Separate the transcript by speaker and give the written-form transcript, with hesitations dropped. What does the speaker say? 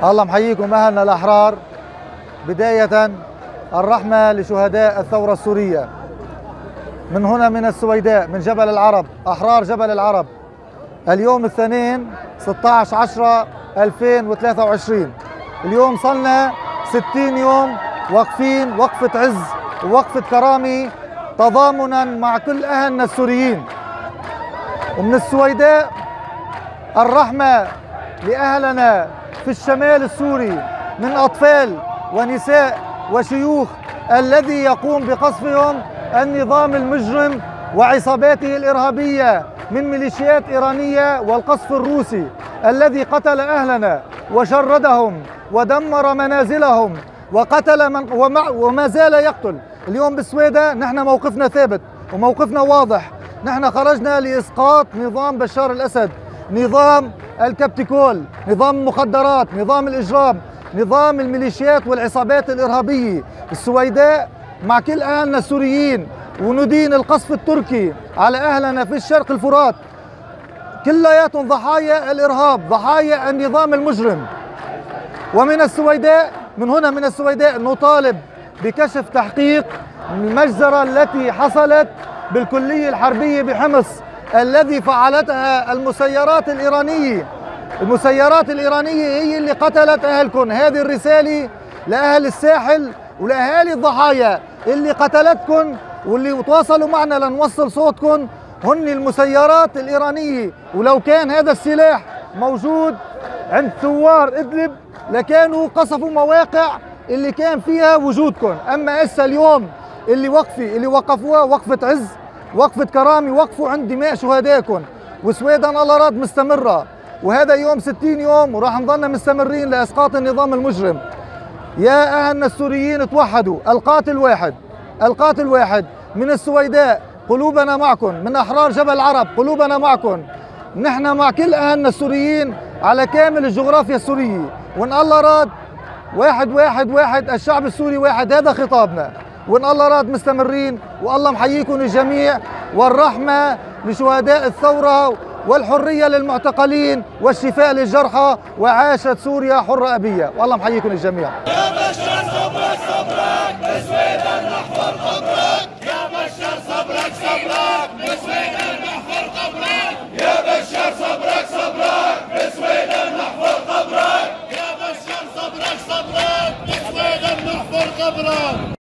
Speaker 1: الله محييكم أهلنا الأحرار. بداية الرحمة لشهداء الثورة السورية من هنا من السويداء، من جبل العرب، أحرار جبل العرب. اليوم الاثنين 16/10/2023. اليوم صلنا 60 يوم واقفين وقفة عز ووقفة كرامة تضامنا مع كل أهلنا السوريين. ومن السويداء الرحمة لأهلنا في الشمال السوري من أطفال ونساء وشيوخ الذي يقوم بقصفهم النظام المجرم وعصاباته الإرهابية من ميليشيات إيرانية والقصف الروسي الذي قتل أهلنا وشردهم ودمر منازلهم وقتل وما زال يقتل. اليوم بالسويداء نحن موقفنا ثابت وموقفنا واضح. نحن خرجنا لإسقاط نظام بشار الأسد، نظام الكبتكول، نظام المخدرات، نظام الإجرام، نظام الميليشيات والعصابات الإرهابية. السويداء مع كل أهلنا السوريين، وندين القصف التركي على أهلنا في الشرق الفرات، كلياتهم ضحايا الإرهاب، ضحايا النظام المجرم. ومن السويداء، من هنا من السويداء، نطالب بكشف تحقيق المجزرة التي حصلت بالكلية الحربية بحمص الذي فعلتها المسيرات الإيرانية. المسيرات الإيرانية هي اللي قتلت أهلكم. هذه الرسالة لأهل الساحل ولأهالي الضحايا اللي قتلتكم واللي تواصلوا معنا لنوصل صوتكم، هن المسيرات الإيرانية. ولو كان هذا السلاح موجود عند ثوار إدلب لكانوا قصفوا مواقع اللي كان فيها وجودكم. أما هسه اليوم اللي وقفوها وقفة عز، وقفة كرامة، وقفوا عند دماء شهدائكم. وسويدن الله راد مستمرة، وهذا يوم 60 يوم وراح نضلنا مستمرين لإسقاط النظام المجرم. يا أهلنا السوريين توحدوا، القاتل واحد، القاتل واحد. من السويداء قلوبنا معكم، من أحرار جبل العرب قلوبنا معكم. نحن مع كل أهلنا السوريين على كامل الجغرافيا السورية، وإن الله راد واحد واحد واحد، الشعب السوري واحد، هذا خطابنا. وإن الله راد مستمرين، والله محييكم الجميع، والرحمة لشهداء الثورة والحرية للمعتقلين والشفاء للجرحى، وعاشت سوريا حرة أبية. والله محييكم الجميع.
Speaker 2: يا بشار صبرك صبرك بسويدن نحفر قبرك، يا بشار صبرك صبرك بسويدن نحفر قبرك، يا بشار صبرك صبرك بسويدن نحفر قبرك، يا بشار صبرك صبرك بسويدن نحفر قبرك.